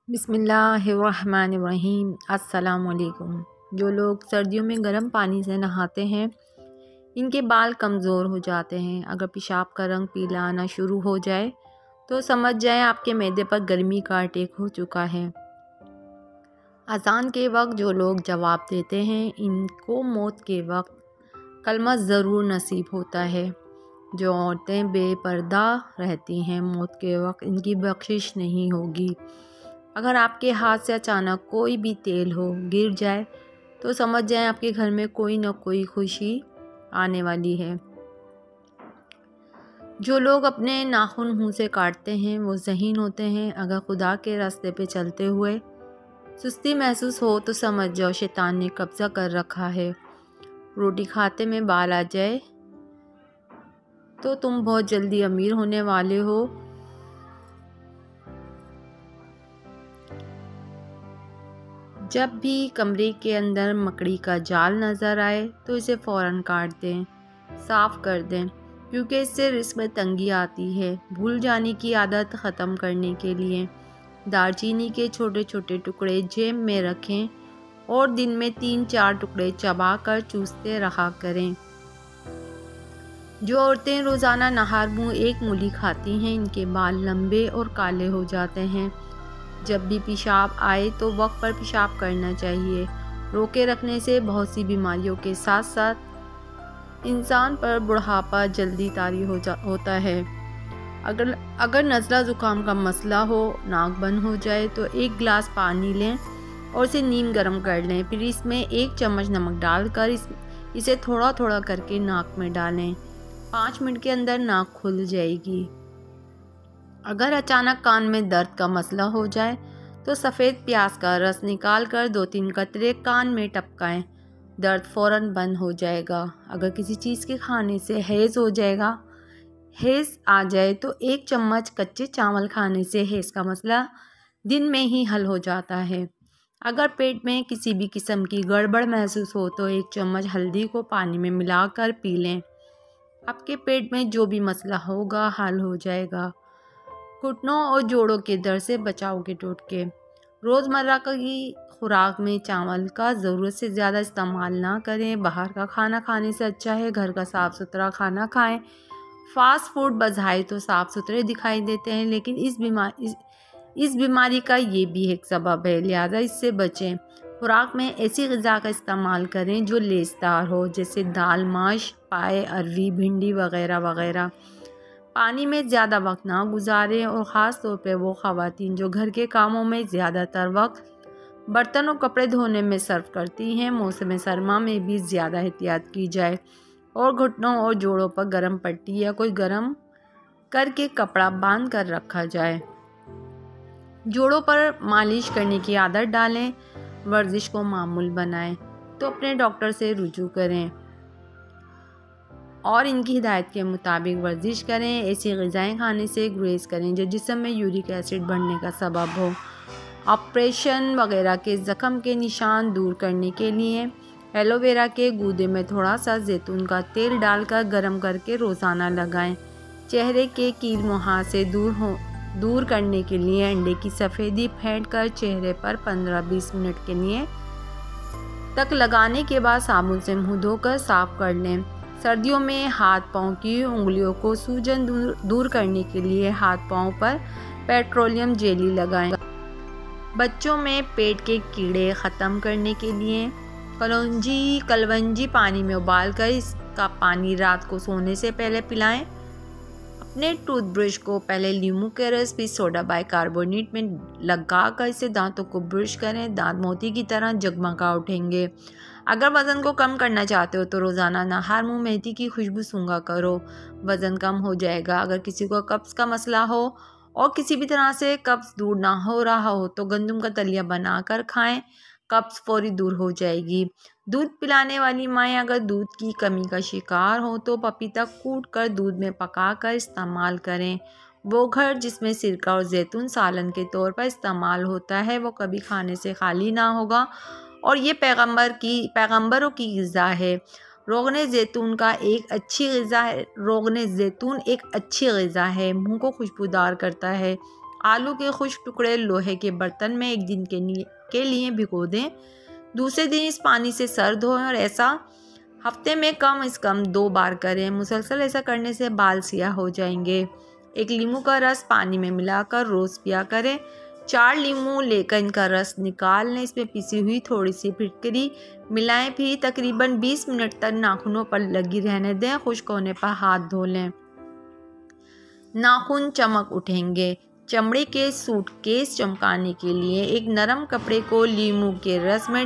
बिस्मिल्लाहिर्रहमानिर्रहीम। अस्सलाम वालेकुम। जो लोग सर्दियों में गर्म पानी से नहाते हैं इनके बाल कमज़ोर हो जाते हैं। अगर पेशाब का रंग पीला आना शुरू हो जाए तो समझ जाएं आपके मैदे पर गर्मी का अटैक हो चुका है। अज़ान के वक्त जो लोग जवाब देते हैं इनको मौत के वक्त कलमा ज़रूर नसीब होता है। जो औरतें बेपर्दा रहती हैं मौत के वक्त इनकी बख्शिश नहीं होगी। अगर आपके हाथ से अचानक कोई भी तेल हो गिर जाए तो समझ जाएं आपके घर में कोई ना कोई खुशी आने वाली है। जो लोग अपने नाखून मुंह से काटते हैं वो ज़हीन होते हैं। अगर खुदा के रास्ते पे चलते हुए सुस्ती महसूस हो तो समझ जाओ शैतान ने कब्ज़ा कर रखा है। रोटी खाते में बाल आ जाए तो तुम बहुत जल्दी अमीर होने वाले हो। जब भी कमरे के अंदर मकड़ी का जाल नज़र आए तो इसे फ़ौरन काट दें, साफ़ कर दें, क्योंकि इससे रिस्क में तंगी आती है। भूल जाने की आदत ख़त्म करने के लिए दालचीनी के छोटे छोटे टुकड़े जेब में रखें और दिन में 3-4 टुकड़े चबा कर चूसते रहा करें। जो औरतें रोज़ाना नहार मुँह एक मूली खाती हैं इनके बाल लंबे और काले हो जाते हैं। जब भी पेशाब आए तो वक्त पर पेशाब करना चाहिए। रोके रखने से बहुत सी बीमारियों के साथ साथ इंसान पर बुढ़ापा जल्दी तारी होता है। अगर नज़ला ज़ुकाम का मसला हो, नाक बंद हो जाए तो 1 गिलास पानी लें और इसे नीम गर्म कर लें। फिर इसमें 1 चम्मच नमक डालकर इसे थोड़ा थोड़ा करके नाक में डालें। 5 मिनट के अंदर नाक खुल जाएगी। अगर अचानक कान में दर्द का मसला हो जाए तो सफ़ेद प्याज का रस निकाल कर 2-3 कतरे कान में टपकाएं। दर्द फ़ौरन बंद हो जाएगा। अगर किसी चीज़ के खाने से हैज़ आ जाए तो 1 चम्मच कच्चे चावल खाने से हैज़ का मसला दिन में ही हल हो जाता है। अगर पेट में किसी भी किस्म की गड़बड़ महसूस हो तो 1 चम्मच हल्दी को पानी में मिलाकर पी लें। आपके पेट में जो भी मसला होगा हल हो जाएगा। घुटनों और जोड़ों के दर्द से बचाव के टोटके। रोज़मर्रा की खुराक में चावल का ज़रूरत से ज़्यादा इस्तेमाल ना करें। बाहर का खाना खाने से अच्छा है घर का साफ़ सुथरा खाना खाएं। फ़ास्ट फूड बज़ाहिर तो साफ़ सुथरे दिखाई देते हैं लेकिन इस बीमारी का ये भी एक सबब है, लिहाजा इससे बचें। खुराक में ऐसी ग़िज़ा का इस्तेमाल करें जो लेसदार हो, जैसे दाल, माश, पाए, अरवी, भिंडी वगैरह वगैरह। पानी में ज़्यादा वक्त ना गुजारें और ख़ास तौर पे वो ख़वातीन जो घर के कामों में ज़्यादातर वक्त बर्तन और कपड़े धोने में सर्व करती हैं। मौसम सरमा में भी ज़्यादा एहतियात की जाए और घुटनों और जोड़ों पर गर्म पट्टी या कोई गर्म करके कपड़ा बांध कर रखा जाए। जोड़ों पर मालिश करने की आदत डालें। वर्जिश को मामूल बनाएं तो अपने डॉक्टर से रुजू करें और इनकी हिदायत के मुताबिक वर्जिश करें। ऐसी ग़िज़ाएँ खाने से गुरेज करें जो जिस्म में यूरिक एसिड बढ़ने का सबब हो। ऑपरेशन वगैरह के ज़ख्म के निशान दूर करने के लिए एलोवेरा के गूदे में थोड़ा सा जैतून का तेल डालकर गर्म करके रोज़ाना लगाएं। चेहरे के कील मुहासे दूर करने के लिए अंडे की सफ़ेदी फेंट कर चेहरे पर 15-20 मिनट के लिए तक लगाने के बाद साबुन से मुँह धोकर साफ़ कर लें। सर्दियों में हाथ पाँव की उंगलियों को सूजन दूर करने के लिए हाथ पाँव पर पेट्रोलियम जेली लगाएं। बच्चों में पेट के कीड़े ख़त्म करने के लिए कलवंजी पानी में उबालकर इसका पानी रात को सोने से पहले पिलाएं। अपने टूथब्रश को पहले नींबू के रस फिर सोडा बाइकार्बोनेट में लगाकर इसे दांतों को ब्रश करें। दांत मोती की तरह जगमगा उठेंगे। अगर वज़न को कम करना चाहते हो तो रोज़ाना नहार मुँह मेथी की खुशबू सूंघा करो, वज़न कम हो जाएगा। अगर किसी को कब्ज़ का मसला हो और किसी भी तरह से कब्ज़ दूर ना हो रहा हो तो गंदम का दलिया बनाकर खाएं, कब्ज़ फौरी दूर हो जाएगी। दूध पिलाने वाली माएँ अगर दूध की कमी का शिकार हो तो पपीता कूट कर दूध में पका कर इस्तेमाल करें। वो घर जिसमें सिरका और जैतून सालन के तौर पर इस्तेमाल होता है वो कभी खाने से खाली ना होगा और ये पैगंबरों की ग़िज़ा है। रोग़न ज़ैतून एक अच्छी ग़िज़ा है। मुँह को खुशबूदार करता है आलू के खुश्क टुकड़े लोहे के बर्तन में 1 दिन के लिए भिगो दें। दूसरे दिन इस पानी से सर धोएं और ऐसा हफ्ते में कम से कम 2 बार करें। मुसलसल ऐसा करने से बाल सियाह हो जाएंगे। 1 नींबू का रस पानी में मिलाकर रोज़ पिया करें। 4 नींबू लेकर इनका रस निकाल लें। इसमें पिसी हुई थोड़ी सी फिटकरी मिलाएं, फिर तकरीबन 20 मिनट तक नाखूनों पर लगी रहने दें। खुश्क होने पर हाथ धो लें। नाखून चमक उठेंगे। चमड़े के सूटकेस चमकाने के लिए एक नरम कपड़े को नींबू के रस में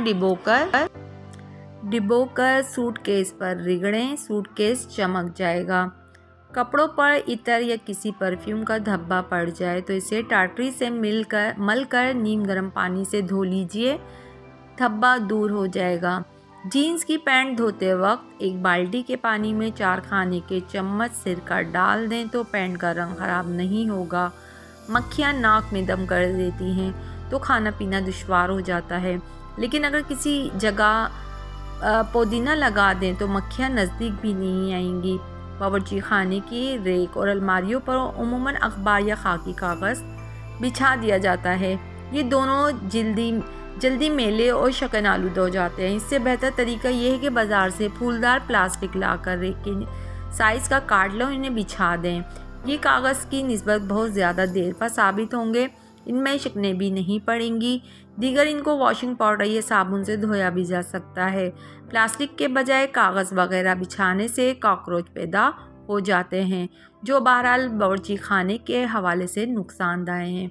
डिबोकर सूटकेस पर रगड़ें। सूटकेस चमक जाएगा। कपड़ों पर इत्र या किसी परफ्यूम का धब्बा पड़ जाए तो इसे टाटरी से मलकर नीम गर्म पानी से धो लीजिए, धब्बा दूर हो जाएगा। जीन्स की पैंट धोते वक्त 1 बाल्टी के पानी में 4 खाने के चम्मच सिरका डाल दें तो पैंट का रंग खराब नहीं होगा। मक्खियाँ नाक में दम कर देती हैं तो खाना पीना दुश्वार हो जाता है, लेकिन अगर किसी जगह पुदीना लगा दें तो मक्खियाँ नज़दीक भी नहीं आएंगी। बावर्ची खाने की रेक और अलमारियों पर उमूमन अखबार या खाकी कागज़ बिछा दिया जाता है। ये दोनों जल्दी मेले और शकन आलूद हो जाते हैं। इससे बेहतर तरीका यह है कि बाज़ार से फूलदार प्लास्टिक लाकर रेक के साइज़ का काट लो, इन्हें बिछा दें। ये कागज़ की निस्बत बहुत ज़्यादा देर पर साबित होंगे, इनमें शिकनें भी नहीं पड़ेंगी। दीगर इनको वॉशिंग पाउडर या साबुन से धोया भी जा सकता है। प्लास्टिक के बजाय कागज़ वगैरह बिछाने से कॉकरोच पैदा हो जाते हैं, जो बहरहाल बावर्ची खाने के हवाले से नुकसानदायक हैं।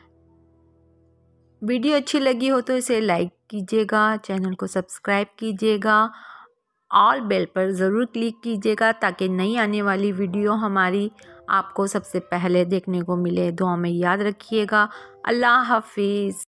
वीडियो अच्छी लगी हो तो इसे लाइक कीजिएगा, चैनल को सब्सक्राइब कीजिएगा, ऑल बेल पर ज़रूर क्लिक कीजिएगा ताकि नई आने वाली वीडियो हमारी आपको सबसे पहले देखने को मिले। दुआ में याद रखिएगा। अल्लाह हाफिज़।